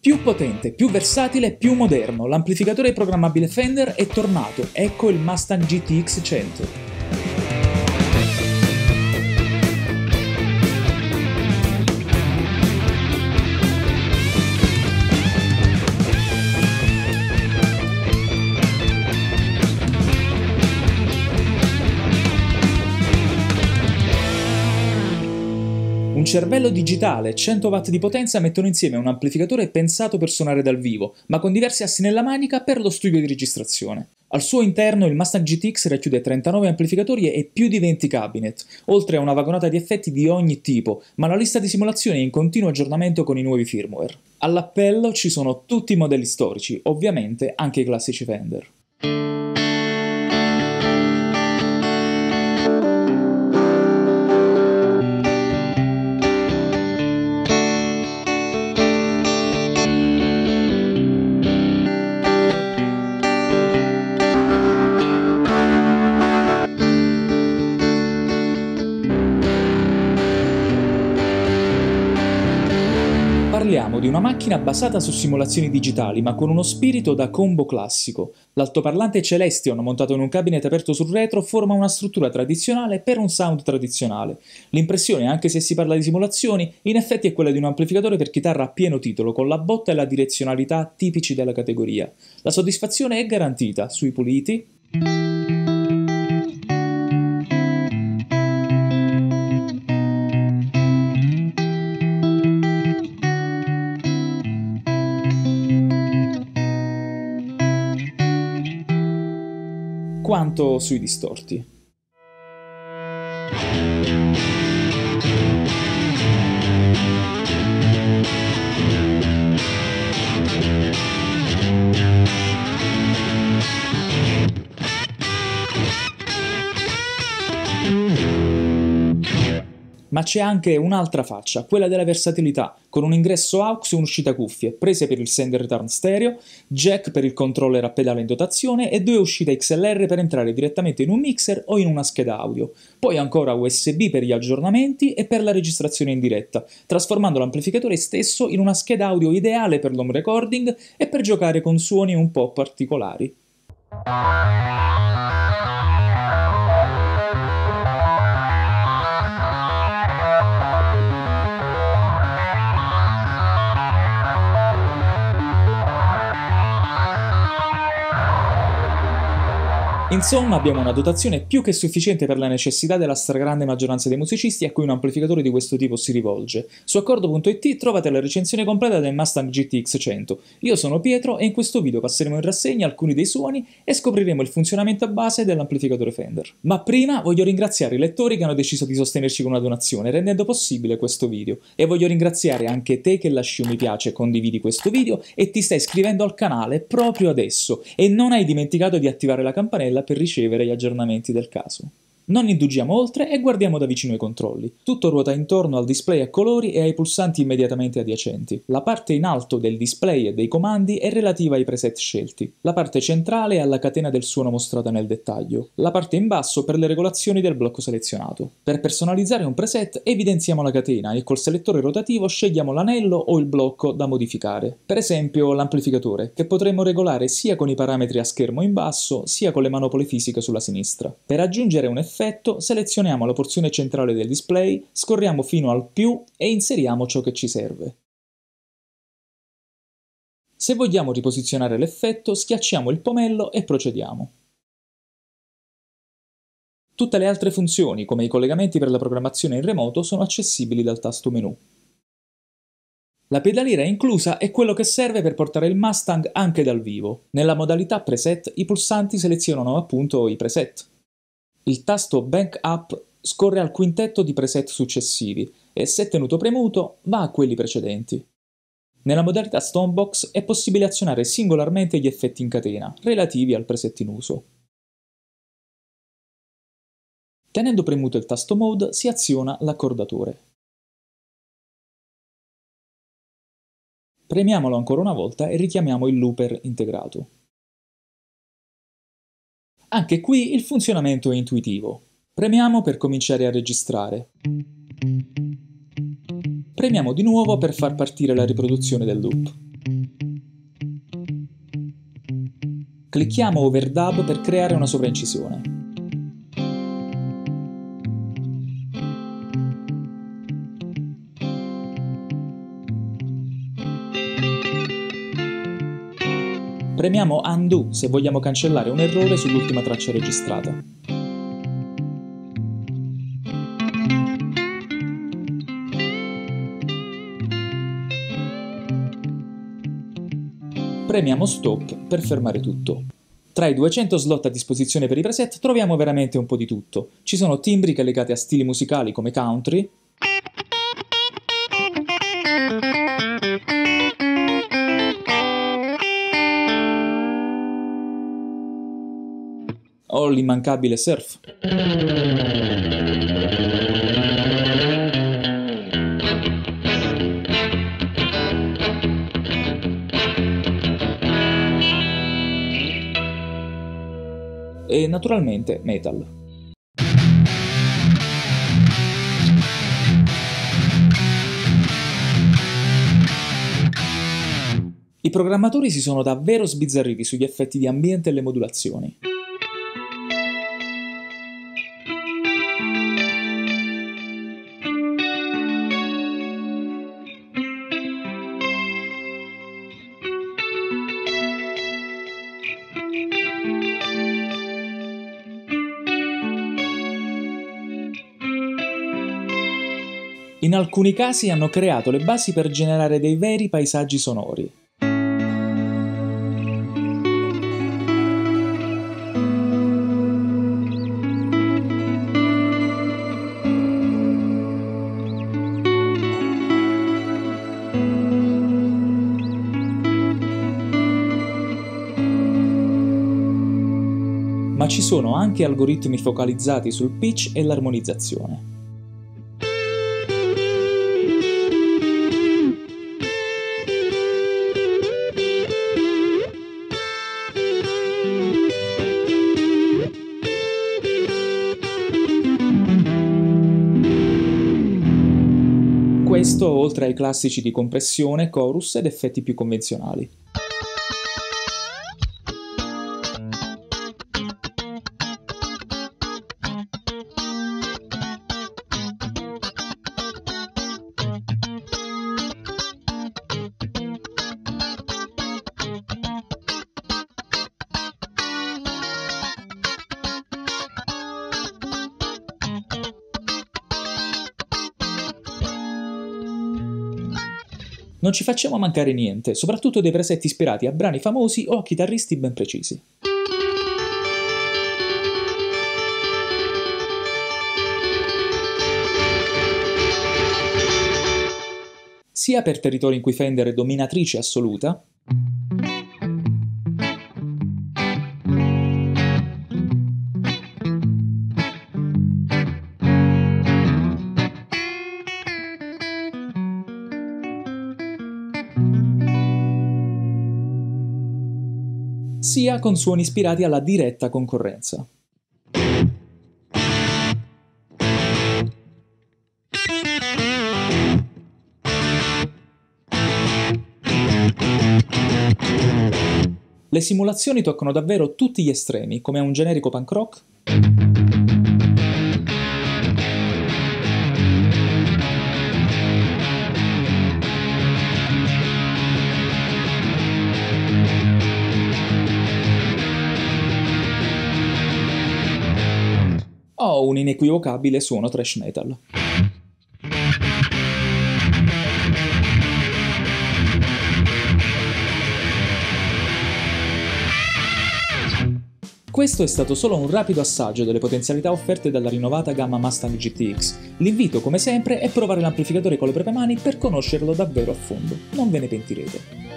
Più potente, più versatile, più moderno, l'amplificatore programmabile Fender è tornato, ecco il Mustang GTX 100. Un cervello digitale e 100 watt di potenza mettono insieme un amplificatore pensato per suonare dal vivo, ma con diversi assi nella manica per lo studio di registrazione. Al suo interno il Mustang GTX racchiude 39 amplificatori e più di 20 cabinet, oltre a una vagonata di effetti di ogni tipo, ma la lista di simulazioni è in continuo aggiornamento con i nuovi firmware. All'appello ci sono tutti i modelli storici, ovviamente anche i classici Fender. Parliamo di una macchina basata su simulazioni digitali, ma con uno spirito da combo classico. L'altoparlante Celestion, montato in un cabinet aperto sul retro, forma una struttura tradizionale per un sound tradizionale. L'impressione, anche se si parla di simulazioni, in effetti è quella di un amplificatore per chitarra a pieno titolo, con la botta e la direzionalità tipici della categoria. La soddisfazione è garantita sui puliti, quanto sui distorti. Ma c'è anche un'altra faccia, quella della versatilità, con un ingresso AUX e un'uscita cuffie, prese per il send and return stereo, jack per il controller a pedale in dotazione e 2 uscite XLR per entrare direttamente in un mixer o in una scheda audio. Poi ancora USB per gli aggiornamenti e per la registrazione in diretta, trasformando l'amplificatore stesso in una scheda audio ideale per l'home recording e per giocare con suoni un po' particolari. Insomma, abbiamo una dotazione più che sufficiente per la necessità della stragrande maggioranza dei musicisti a cui un amplificatore di questo tipo si rivolge. Su accordo.it trovate la recensione completa del Mustang GTX 100. Io sono Pietro e in questo video passeremo in rassegna alcuni dei suoni e scopriremo il funzionamento a base dell'amplificatore Fender. Ma prima voglio ringraziare i lettori che hanno deciso di sostenerci con una donazione, rendendo possibile questo video. E voglio ringraziare anche te che lasci un mi piace e condividi questo video e ti stai iscrivendo al canale proprio adesso e non hai dimenticato di attivare la campanella per ricevere gli aggiornamenti del caso. Non indugiamo oltre e guardiamo da vicino i controlli. Tutto ruota intorno al display a colori e ai pulsanti immediatamente adiacenti. La parte in alto del display e dei comandi è relativa ai preset scelti. La parte centrale è alla catena del suono mostrata nel dettaglio. La parte in basso per le regolazioni del blocco selezionato. Per personalizzare un preset evidenziamo la catena e col selettore rotativo scegliamo l'anello o il blocco da modificare. Per esempio l'amplificatore, che potremmo regolare sia con i parametri a schermo in basso sia con le manopole fisiche sulla sinistra. Per aggiungere un effetto selezioniamo la porzione centrale del display, scorriamo fino al più e inseriamo ciò che ci serve. Se vogliamo riposizionare l'effetto, schiacciamo il pomello e procediamo. Tutte le altre funzioni, come i collegamenti per la programmazione in remoto, sono accessibili dal tasto menu. La pedaliera inclusa è quello che serve per portare il Mustang anche dal vivo. Nella modalità preset i pulsanti selezionano appunto i preset. Il tasto Bank Up scorre al quintetto di preset successivi e, se tenuto premuto, va a quelli precedenti. Nella modalità Stonebox è possibile azionare singolarmente gli effetti in catena, relativi al preset in uso. Tenendo premuto il tasto Mode si aziona l'accordatore. Premiamolo ancora una volta e richiamiamo il looper integrato. Anche qui il funzionamento è intuitivo. Premiamo per cominciare a registrare. Premiamo di nuovo per far partire la riproduzione del loop. Clicchiamo Overdub per creare una sovraincisione. Premiamo Undo se vogliamo cancellare un errore sull'ultima traccia registrata. Premiamo Stop per fermare tutto. Tra i 200 slot a disposizione per i preset troviamo veramente un po' di tutto. Ci sono timbriche legate a stili musicali come country, o l'immancabile surf. E naturalmente metal. I programmatori si sono davvero sbizzarriti sugli effetti di ambiente e le modulazioni. In alcuni casi hanno creato le basi per generare dei veri paesaggi sonori. Ma ci sono anche algoritmi focalizzati sul pitch e l'armonizzazione. Questo oltre ai classici di compressione, chorus ed effetti più convenzionali. Non ci facciamo mancare niente, soprattutto dei preset ispirati a brani famosi o a chitarristi ben precisi. Sia per territori in cui Fender è dominatrice assoluta, sia con suoni ispirati alla diretta concorrenza. Le simulazioni toccano davvero tutti gli estremi, come un generico punk rock, o un inequivocabile suono thrash metal. Questo è stato solo un rapido assaggio delle potenzialità offerte dalla rinnovata gamma Mustang GTX. L'invito, come sempre, è provare l'amplificatore con le proprie mani per conoscerlo davvero a fondo. Non ve ne pentirete.